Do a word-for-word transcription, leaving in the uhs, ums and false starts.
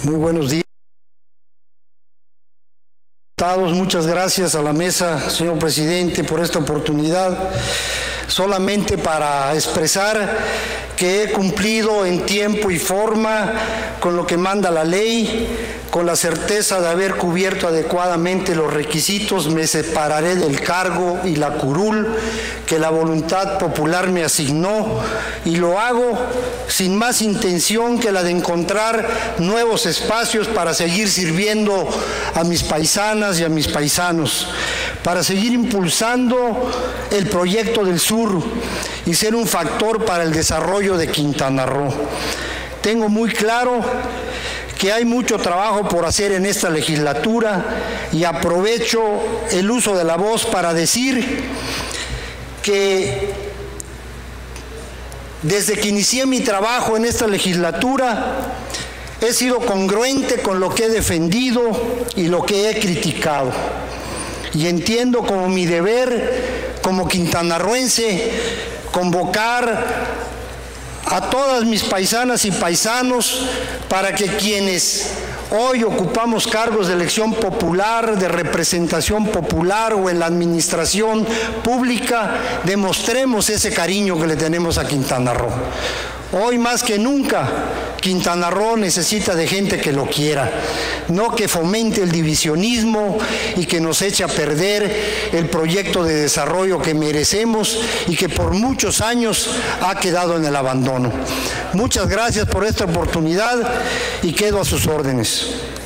Muy buenos días. Muchas gracias a la mesa, señor presidente, por esta oportunidad. Solamente para expresar que he cumplido en tiempo y forma con lo que manda la ley, con la certeza de haber cubierto adecuadamente los requisitos, me separaré del cargo y la curul que la voluntad popular me asignó, y lo hago sin más intención que la de encontrar nuevos espacios para seguir sirviendo a mis paisanas y a mis paisanos, para seguir impulsando el proyecto del sur y ser un factor para el desarrollo de Quintana Roo. Tengo muy claro que hay mucho trabajo por hacer en esta legislatura y aprovecho el uso de la voz para decir que desde que inicié mi trabajo en esta legislatura he sido congruente con lo que he defendido y lo que he criticado, y entiendo como mi deber como quintanarroense convocar a todas mis paisanas y paisanos para que quienes hoy ocupamos cargos de elección popular, de representación popular o en la administración pública, demostremos ese cariño que le tenemos a Quintana Roo. Hoy más que nunca, Quintana Roo necesita de gente que lo quiera, no que fomente el divisionismo y que nos eche a perder el proyecto de desarrollo que merecemos y que por muchos años ha quedado en el abandono. Muchas gracias por esta oportunidad y quedo a sus órdenes.